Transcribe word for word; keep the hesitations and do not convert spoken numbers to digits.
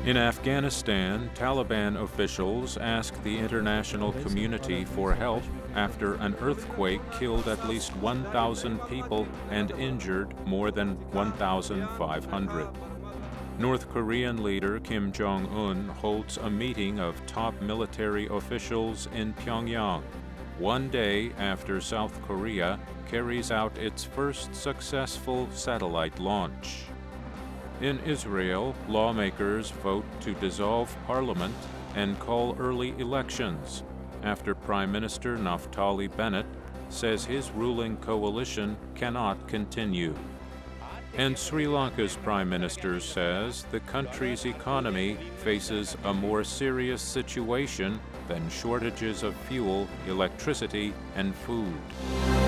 In Afghanistan, Taliban officials ask the international community for help after an earthquake killed at least one thousand people and injured more than one thousand five hundred. North Korean leader Kim Jong Un holds a meeting of top military officials in Pyongyang, one day after South Korea carries out its first successful satellite launch. In Israel, lawmakers vote to dissolve parliament and call early elections after Prime Minister Naftali Bennet says his ruling coalition cannot continue. And Sri Lanka's Prime Minister says the country's economy faces a more serious situation than shortages of fuel, electricity, and food.